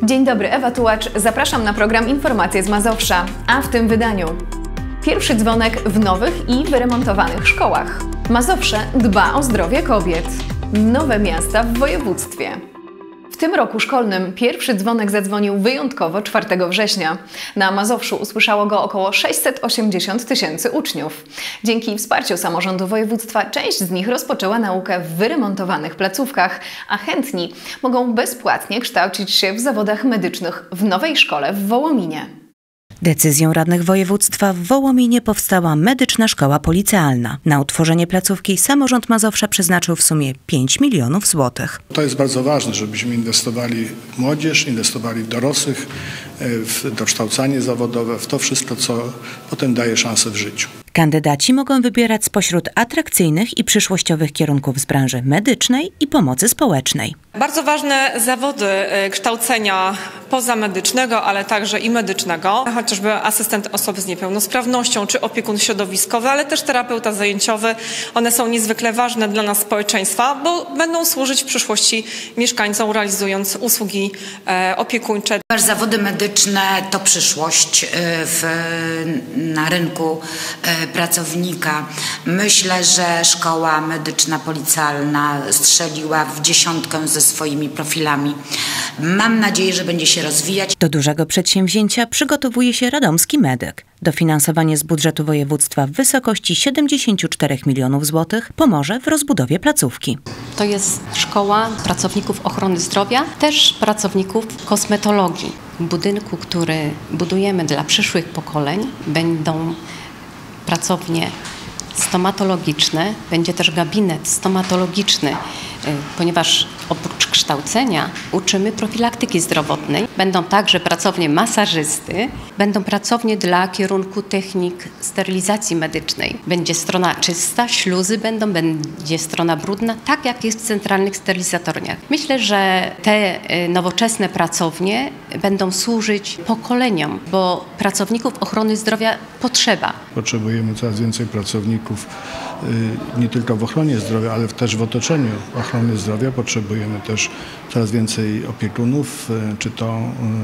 Dzień dobry, Ewa Tułacz. Zapraszam na program Informacje z Mazowsza, a w tym wydaniu pierwszy dzwonek w nowych i wyremontowanych szkołach. Mazowsze dba o zdrowie kobiet. Nowe miasta w województwie. W tym roku szkolnym pierwszy dzwonek zadzwonił wyjątkowo 4 września. Na Mazowszu usłyszało go około 680 000 uczniów. Dzięki wsparciu samorządu województwa część z nich rozpoczęła naukę w wyremontowanych placówkach, a chętni mogą bezpłatnie kształcić się w zawodach medycznych w nowej szkole w Wołominie. Decyzją radnych województwa w Wołominie powstała medyczna szkoła policealna. Na utworzenie placówki samorząd Mazowsza przeznaczył w sumie 5 milionów złotych. To jest bardzo ważne, żebyśmy inwestowali w młodzież, inwestowali w dorosłych, w dokształcanie zawodowe, w to wszystko, co potem daje szansę w życiu. Kandydaci mogą wybierać spośród atrakcyjnych i przyszłościowych kierunków z branży medycznej i pomocy społecznej. Bardzo ważne zawody kształcenia pozamedycznego, ale także i medycznego, chociażby asystent osoby z niepełnosprawnością, czy opiekun środowiskowy, ale też terapeuta zajęciowy. One są niezwykle ważne dla nas społeczeństwa, bo będą służyć w przyszłości mieszkańcom, realizując usługi opiekuńcze. Zawody medyczne to przyszłość na rynku pracownika. Myślę, że szkoła medyczna policealna strzeliła w 10 ze swoimi profilami. Mam nadzieję, że będzie się rozwijać. Do dużego przedsięwzięcia przygotowuje się radomski medyk. Dofinansowanie z budżetu województwa w wysokości 74 milionów złotych pomoże w rozbudowie placówki. To jest szkoła pracowników ochrony zdrowia, też pracowników kosmetologii. W budynku, który budujemy dla przyszłych pokoleń, będą pracownie stomatologiczne, będzie też gabinet stomatologiczny, ponieważ oprócz kształcenia uczymy profilaktyki zdrowotnej. Będą także pracownie masażysty, będą pracownie dla kierunku technik sterylizacji medycznej. Będzie strona czysta, śluzy będzie strona brudna, tak jak jest w centralnych sterylizatorniach. Myślę, że te nowoczesne pracownie będą służyć pokoleniom, bo pracowników ochrony zdrowia potrzeba. Potrzebujemy coraz więcej pracowników nie tylko w ochronie zdrowia, ale też w otoczeniu ochrony zdrowia. Potrzebujemy też coraz więcej opiekunów, czy to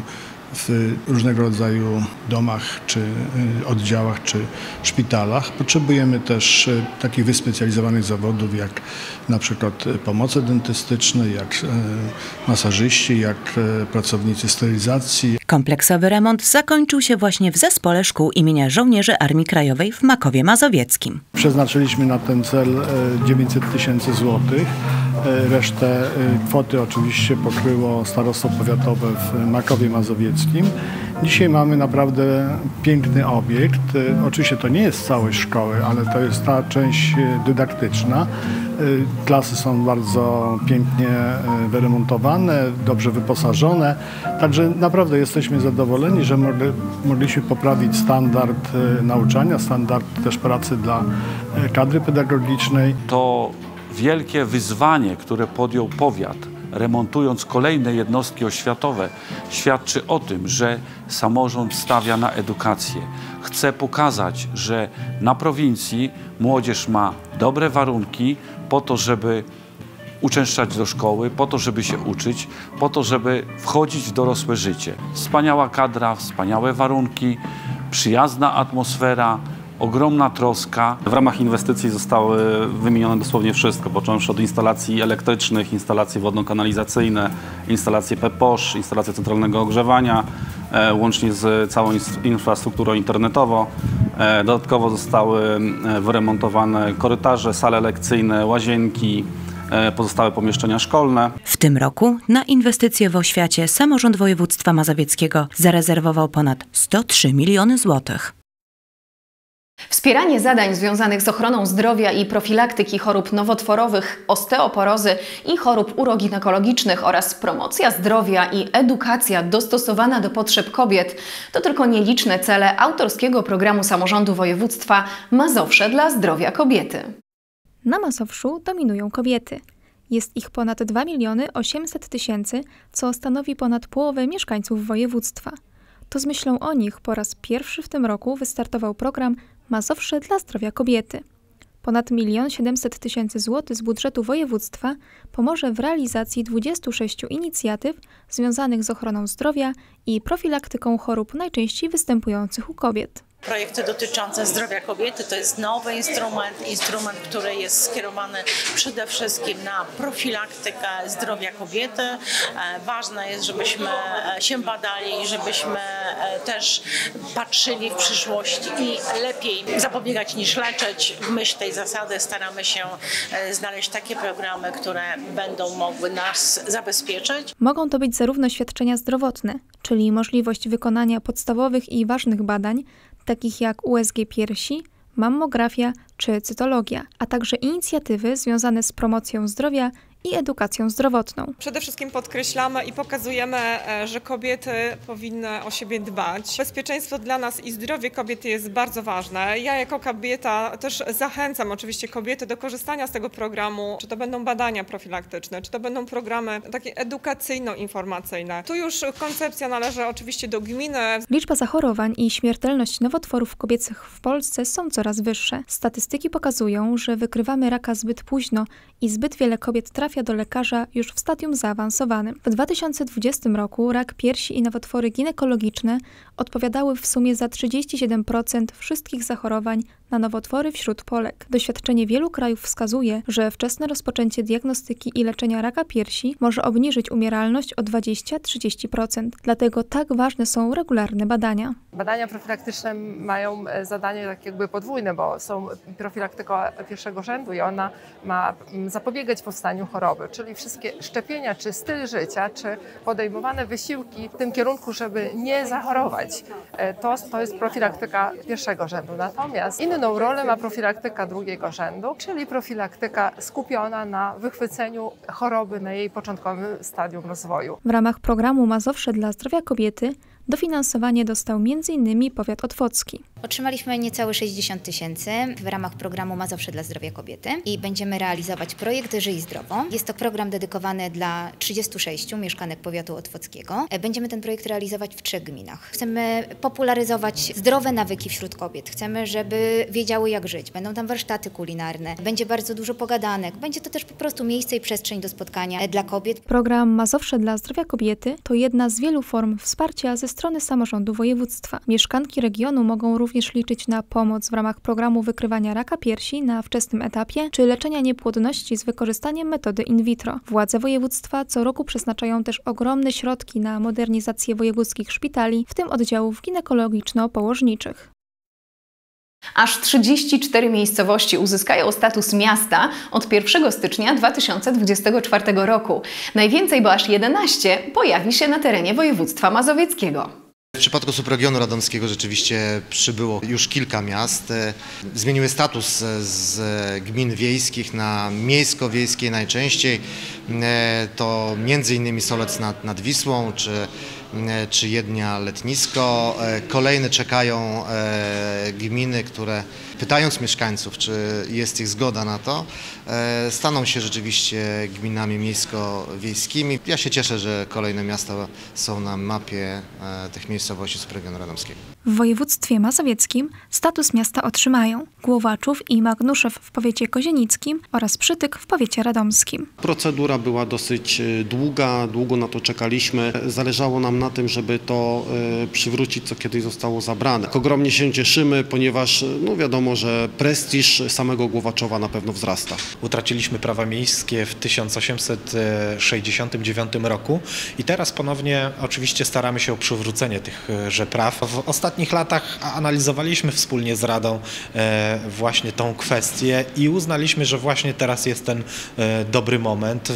w różnego rodzaju domach, czy oddziałach, czy szpitalach. Potrzebujemy też takich wyspecjalizowanych zawodów, jak na przykład pomoce dentystyczne, jak masażyści, jak pracownicy sterylizacji. Kompleksowy remont zakończył się właśnie w Zespole Szkół imienia Żołnierzy Armii Krajowej w Makowie Mazowieckim. Przeznaczyliśmy na ten cel 900 000 złotych. Resztę kwoty oczywiście pokryło starostwo powiatowe w Makowie Mazowieckim. Dzisiaj mamy naprawdę piękny obiekt. Oczywiście to nie jest całość szkoły, ale to jest ta część dydaktyczna. Klasy są bardzo pięknie wyremontowane, dobrze wyposażone. Także naprawdę jesteśmy zadowoleni, że mogliśmy poprawić standard nauczania, standard też pracy dla kadry pedagogicznej. To wielkie wyzwanie, które podjął powiat, remontując kolejne jednostki oświatowe, świadczy o tym, że samorząd stawia na edukację. Chce pokazać, że na prowincji młodzież ma dobre warunki po to, żeby uczęszczać do szkoły, po to, żeby się uczyć, po to, żeby wchodzić w dorosłe życie. Wspaniała kadra, wspaniałe warunki, przyjazna atmosfera, ogromna troska. W ramach inwestycji zostały wymienione dosłownie wszystko, począwszy od instalacji elektrycznych, instalacji wodno-kanalizacyjne, instalacje PEPOSZ, instalacje centralnego ogrzewania, łącznie z całą infrastrukturą internetową. Dodatkowo zostały wyremontowane korytarze, sale lekcyjne, łazienki, pozostałe pomieszczenia szkolne. W tym roku na inwestycje w oświacie samorząd województwa mazowieckiego zarezerwował ponad 103 miliony złotych. Wspieranie zadań związanych z ochroną zdrowia i profilaktyki chorób nowotworowych, osteoporozy i chorób uroginekologicznych oraz promocja zdrowia i edukacja dostosowana do potrzeb kobiet to tylko nieliczne cele autorskiego programu samorządu województwa Mazowsze dla zdrowia kobiety. Na Mazowszu dominują kobiety. Jest ich ponad 2 800 000, co stanowi ponad połowę mieszkańców województwa. To z myślą o nich po raz pierwszy w tym roku wystartował program Mazowsze dla zdrowia kobiety. Ponad 1 700 000 złotych z budżetu województwa pomoże w realizacji 26 inicjatyw związanych z ochroną zdrowia i profilaktyką chorób najczęściej występujących u kobiet. Projekty dotyczące zdrowia kobiety to jest nowy instrument, który jest skierowany przede wszystkim na profilaktykę zdrowia kobiety. Ważne jest, żebyśmy się badali, żebyśmy też patrzyli w przyszłość i lepiej zapobiegać niż leczyć. W myśl tej zasady staramy się znaleźć takie programy, które będą mogły nas zabezpieczyć. Mogą to być zarówno świadczenia zdrowotne, czyli możliwość wykonania podstawowych i ważnych badań, takich jak USG piersi, mammografia czy cytologia, a także inicjatywy związane z promocją zdrowia i edukacją zdrowotną. Przede wszystkim podkreślamy i pokazujemy, że kobiety powinny o siebie dbać. Bezpieczeństwo dla nas i zdrowie kobiety jest bardzo ważne. Ja jako kobieta też zachęcam oczywiście kobiety do korzystania z tego programu, czy to będą badania profilaktyczne, czy to będą programy takie edukacyjno-informacyjne. Tu już koncepcja należy oczywiście do gminy. Liczba zachorowań i śmiertelność nowotworów kobiecych w Polsce są coraz wyższe. Statystyki pokazują, że wykrywamy raka zbyt późno i zbyt wiele kobiet trafia do lekarza już w stadium zaawansowanym. W 2020 roku rak piersi i nowotwory ginekologiczne odpowiadały w sumie za 37% wszystkich zachorowań na nowotwory wśród Polek. Doświadczenie wielu krajów wskazuje, że wczesne rozpoczęcie diagnostyki i leczenia raka piersi może obniżyć umieralność o 20–30%. Dlatego tak ważne są regularne badania. Badania profilaktyczne mają zadanie tak jakby podwójne, bo są profilaktyka pierwszego rzędu i ona ma zapobiegać powstaniu choroby, czyli wszystkie szczepienia, czy styl życia, czy podejmowane wysiłki w tym kierunku, żeby nie zachorować. To jest profilaktyka pierwszego rzędu. Natomiast inną rolę ma profilaktyka drugiego rzędu, czyli profilaktyka skupiona na wychwyceniu choroby na jej początkowym stadium rozwoju. W ramach programu Mazowsze dla zdrowia kobiety dofinansowanie dostał m.in. powiat otwocki. Otrzymaliśmy niecałe 60 000 w ramach programu Mazowsze dla zdrowia kobiety i będziemy realizować projekt Żyj zdrowo. Jest to program dedykowany dla 36 mieszkanek powiatu otwockiego. Będziemy ten projekt realizować w 3 gminach. Chcemy popularyzować zdrowe nawyki wśród kobiet. Chcemy, żeby wiedziały jak żyć. Będą tam warsztaty kulinarne, będzie bardzo dużo pogadanek. Będzie to też po prostu miejsce i przestrzeń do spotkania dla kobiet. Program Mazowsze dla zdrowia kobiety to jedna z wielu form wsparcia ze strony samorządu województwa. Mieszkanki regionu mogą również liczyć na pomoc w ramach programu wykrywania raka piersi na wczesnym etapie czy leczenia niepłodności z wykorzystaniem metody in vitro. Władze województwa co roku przeznaczają też ogromne środki na modernizację wojewódzkich szpitali, w tym oddziałów ginekologiczno-położniczych. Aż 34 miejscowości uzyskają status miasta od 1 stycznia 2024 roku. Najwięcej, bo aż 11, pojawi się na terenie województwa mazowieckiego. W przypadku subregionu radomskiego rzeczywiście przybyło już kilka miast. Zmieniły status z gmin wiejskich na miejsko-wiejskie najczęściej. To m.in. Solec nad Wisłą czy Jednia Letnisko. Kolejne czekają gminy, które pytając mieszkańców, czy jest ich zgoda na to, staną się rzeczywiście gminami miejsko-wiejskimi. Ja się cieszę, że kolejne miasta są na mapie tych miejscowości subregionu radomskiego. W województwie mazowieckim status miasta otrzymają Głowaczów i Magnuszew w powiecie kozienickim oraz Przytyk w powiecie radomskim. Procedura była dosyć długo na to czekaliśmy. Zależało nam na tym, żeby to przywrócić, co kiedyś zostało zabrane. Ogromnie się cieszymy, ponieważ wiadomo, że prestiż samego Głowaczowa na pewno wzrasta. Utraciliśmy prawa miejskie w 1869 roku i teraz ponownie oczywiście staramy się o przywrócenie tychże praw. W ostatnich latach analizowaliśmy wspólnie z Radą właśnie tą kwestię i uznaliśmy, że właśnie teraz jest ten dobry moment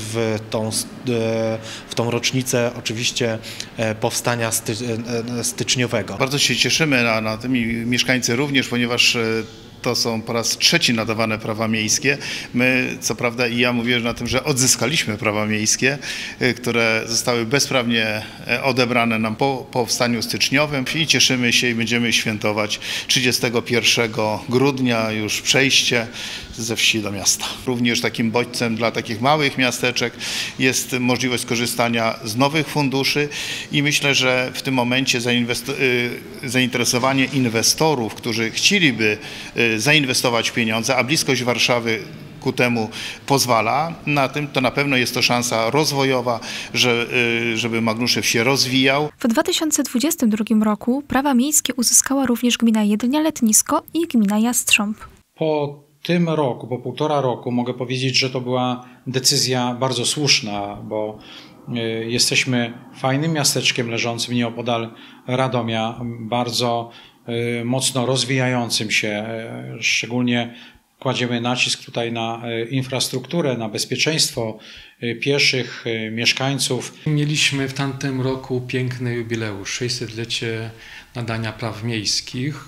w tą rocznicę oczywiście powstania styczniowego. Bardzo się cieszymy na tym i mieszkańcy również, ponieważ to są po raz trzeci nadawane prawa miejskie. My, co prawda i ja mówię na tym, że odzyskaliśmy prawa miejskie, które zostały bezprawnie odebrane nam po powstaniu styczniowym i cieszymy się i będziemy świętować 31 grudnia już przejście ze wsi do miasta. Również takim bodźcem dla takich małych miasteczek jest możliwość skorzystania z nowych funduszy i myślę, że w tym momencie zainteresowanie inwestorów, którzy chcieliby zainwestować pieniądze, a bliskość Warszawy ku temu pozwala, to na pewno jest to szansa rozwojowa, żeby Magnuszew się rozwijał. W 2022 roku prawa miejskie uzyskała również gmina Jedlnia-Letnisko i gmina Jastrząb. Po tym roku, po 1,5 roku mogę powiedzieć, że to była decyzja bardzo słuszna, bo jesteśmy fajnym miasteczkiem leżącym nieopodal Radomia, bardzo mocno rozwijającym się, szczególnie kładziemy nacisk tutaj na infrastrukturę, na bezpieczeństwo pieszych, mieszkańców. Mieliśmy w tamtym roku piękny jubileusz, 600-lecie nadania praw miejskich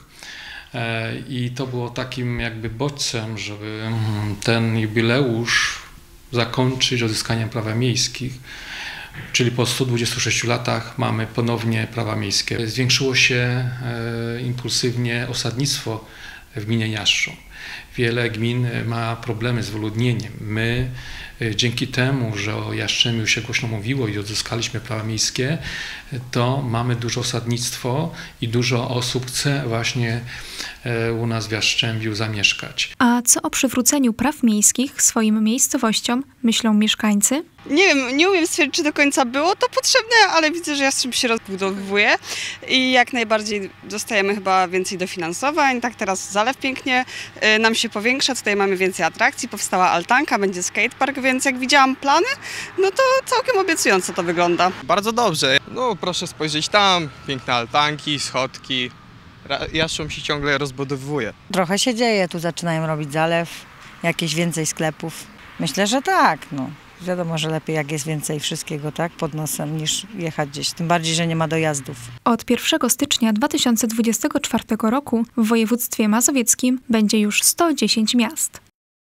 i to było takim jakby bodźcem, żeby ten jubileusz zakończyć odzyskaniem praw miejskich. Czyli po 126 latach mamy ponownie prawa miejskie. Zwiększyło się impulsywnie osadnictwo w gminie Jastrząb. Wiele gmin ma problemy z wyludnieniem. My dzięki temu, że o Jastrzębiu się głośno mówiło i odzyskaliśmy prawa miejskie, to mamy duże osadnictwo i dużo osób chce właśnie u nas w Jastrzębiu zamieszkać. A co o przywróceniu praw miejskich swoim miejscowościom myślą mieszkańcy? Nie wiem, nie umiem stwierdzić, czy do końca było to potrzebne, ale widzę, że Jastrzęb się rozbudowuje i jak najbardziej dostajemy chyba więcej dofinansowań. Tak teraz Zalew pięknie nam się powiększa, tutaj mamy więcej atrakcji, powstała altanka, będzie skatepark, więc jak widziałam plany, no to całkiem obiecująco to wygląda. Bardzo dobrze. No proszę spojrzeć tam, piękne altanki, schodki. Jastrząb się ciągle rozbudowuje. Trochę się dzieje, tu zaczynają robić Zalew, jakieś więcej sklepów. Myślę, że tak, no. Wiadomo, że lepiej jak jest więcej wszystkiego tak pod nosem niż jechać gdzieś, tym bardziej, że nie ma dojazdów. Od 1 stycznia 2024 roku w województwie mazowieckim będzie już 110 miast.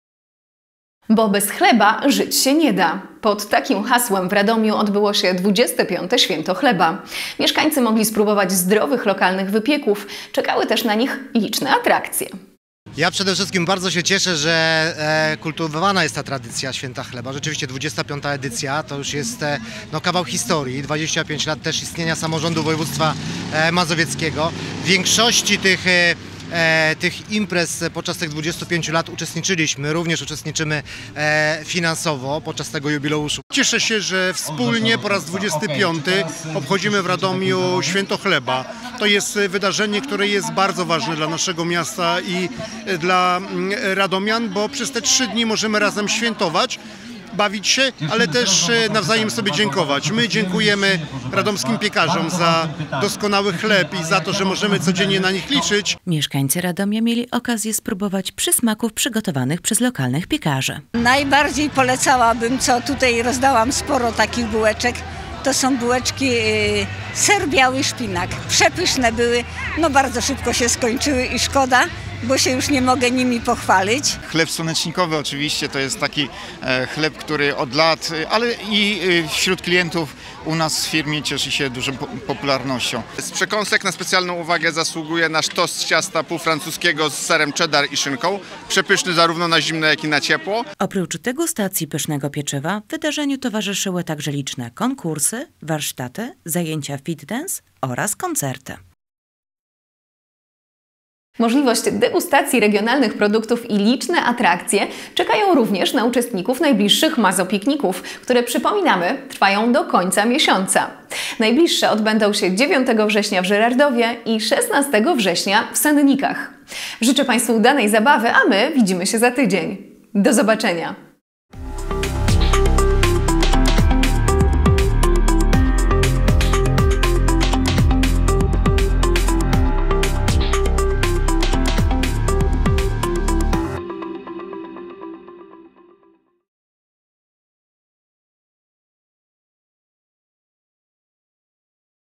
Bo bez chleba żyć się nie da. Pod takim hasłem w Radomiu odbyło się 25. Święto Chleba. Mieszkańcy mogli spróbować zdrowych lokalnych wypieków. Czekały też na nich liczne atrakcje. Ja przede wszystkim bardzo się cieszę, że kultywowana jest ta tradycja Święta Chleba. Rzeczywiście 25. edycja to już jest kawał historii. 25 lat też istnienia samorządu województwa mazowieckiego. W większości tych imprez podczas tych 25 lat uczestniczyliśmy, również uczestniczymy finansowo podczas tego jubileuszu. Cieszę się, że wspólnie po raz 25 obchodzimy w Radomiu Święto Chleba. To jest wydarzenie, które jest bardzo ważne dla naszego miasta i dla radomian, bo przez te 3 dni możemy razem świętować, bawić się, ale też nawzajem sobie dziękować. My dziękujemy radomskim piekarzom za doskonały chleb i za to, że możemy codziennie na nich liczyć. Mieszkańcy Radomia mieli okazję spróbować przysmaków przygotowanych przez lokalnych piekarzy. Najbardziej polecałabym, co tutaj rozdałam sporo takich bułeczek, to są bułeczki ser biały szpinak. Przepyszne były, no bardzo szybko się skończyły i szkoda, bo się już nie mogę nimi pochwalić. Chleb słonecznikowy oczywiście to jest taki chleb, który od lat, ale i wśród klientów u nas w firmie cieszy się dużą popularnością. Z przekąsek na specjalną uwagę zasługuje nasz tost z ciasta półfrancuskiego z serem cheddar i szynką. Przepyszny zarówno na zimno, jak i na ciepło. Oprócz degustacji pysznego pieczywa w wydarzeniu towarzyszyły także liczne konkursy, warsztaty, zajęcia fit dance oraz koncerty. Możliwość degustacji regionalnych produktów i liczne atrakcje czekają również na uczestników najbliższych Mazopikników, które, przypominamy, trwają do końca miesiąca. Najbliższe odbędą się 9 września w Żyrardowie i 16 września w Sennikach. Życzę Państwu udanej zabawy, a my widzimy się za tydzień. Do zobaczenia!